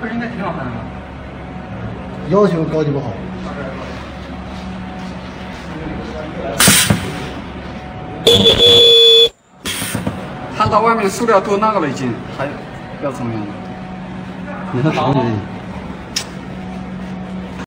不是应该挺好看的吗？ 要求高级不好。 看到外面塑料都那个了已经，还要怎么样？ 你看什么原因？